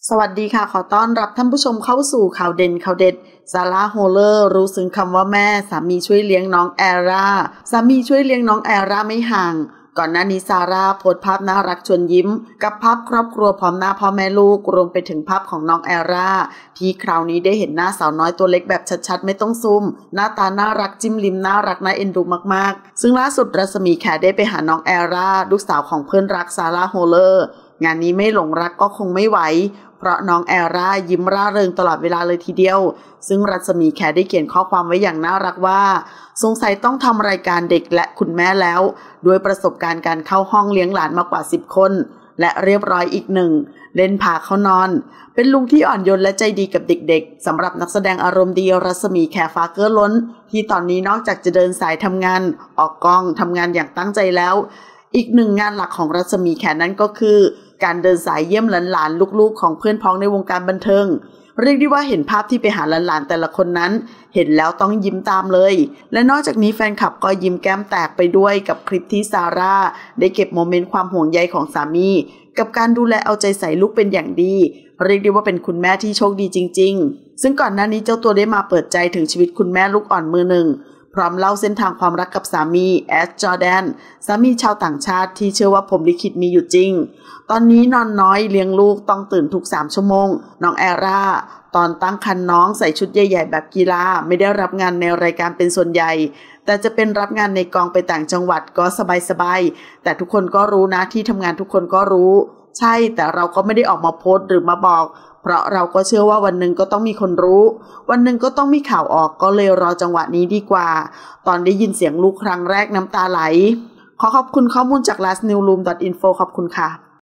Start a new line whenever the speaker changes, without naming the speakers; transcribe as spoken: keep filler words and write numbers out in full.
สวัสดีค่ะขอต้อนรับท่านผู้ชมเข้าสู่ข่าวเด่นข่าวเด็ดซาร่าโฮเลอร์รู้ซึ้งคำว่าแม่สามีช่วยเลี้ยงน้องแอร่าสามีช่วยเลี้ยงน้องแอร่าไม่ห่างก่อนหน้านี้ซาร่าโพสต์ภาพน่ารักชวนยิ้มกับภาพครอบครัวพร้อมหน้าพ่อแม่ลูกรวมไปถึงภาพของน้องแอร่าที่คราวนี้ได้เห็นหน้าสาวน้อยตัวเล็กแบบชัดๆไม่ต้องซูมหน้าตาน่ารักจิ้มลิ้มน่ารักน่าเอ็นดูมากๆซึ่งล่าสุดรัศมีแขได้ไปหาน้องแอร่าลูกสาวของเพื่อนรักซาร่าโฮเลอร์งานนี้ไม่หลงรักก็คงไม่ไหวเพราะน้องแอร่ายิ้มร่าเริงตลอดเวลาเลยทีเดียวซึ่งรัศมีแขได้เขียนข้อความไว้อย่างน่ารักว่าสงสัยต้องทำรายการเด็กและคุณแม่แล้วด้วยประสบการณ์การเข้าห้องเลี้ยงหลานมากว่าสิบคนและเรียบร้อยอีกหนึ่งเล่นพาเขานอนเป็นลุงที่อ่อนโยนและใจดีกับเด็กๆสำหรับนักแสดงอารมณ์ดีรัศมีแขฟ้าเกื้อล้นที่ตอนนี้นอกจากจะเดินสายทำงานออกกองทำงานอย่างตั้งใจแล้วอีกหนึ่งงานหลักของรัศมีแขนั้นก็คือการเดินสายเยี่ยมหลานๆลูกๆของเพื่อนพ้องในวงการบันเทิงเรียกได้ว่าเห็นภาพที่ไปหาหลานๆแต่ละคนนั้นเห็นแล้วต้องยิ้มตามเลยและนอกจากนี้แฟนคลับก็ยิ้มแก้มแตกไปด้วยกับคลิปที่ซาร่าได้เก็บโมเมนต์ความห่วงใยของสามีกับการดูแลเอาใจใส่ลูกเป็นอย่างดีเรียกได้ว่าเป็นคุณแม่ที่โชคดีจริงๆซึ่งก่อนหน้านี้เจ้าตัวได้มาเปิดใจถึงชีวิตคุณแม่ลูกอ่อนมือหนึ่งพร้อมเล่าเส้นทางความรักกับสามีแอชจอร์แดนสามีชาวต่างชาติที่เชื่อว่าผมลิขิตมีอยู่จริงตอนนี้นอนน้อยเลี้ยงลูกต้องตื่นทุกสามชั่วโมงน้องแอร่าตอนตั้งครรภ์น้องใส่ชุดใหญ่ๆแบบกีฬาไม่ได้รับงานในรายการเป็นส่วนใหญ่แต่จะเป็นรับงานในกองไปต่างจังหวัดก็สบายๆแต่ทุกคนก็รู้นะที่ทำงานทุกคนก็รู้ใช่แต่เราก็ไม่ได้ออกมาโพสต์หรือมาบอกเพราะเราก็เชื่อว่าวันหนึ่งก็ต้องมีคนรู้วันหนึ่งก็ต้องมีข่าวออกก็เลยรอจังหวะนี้ดีกว่าตอนได้ยินเสียงลูกครั้งแรกน้ำตาไหลขอขอบคุณข้อมูลจาก last newsroom dot info ขอบคุณค่ะ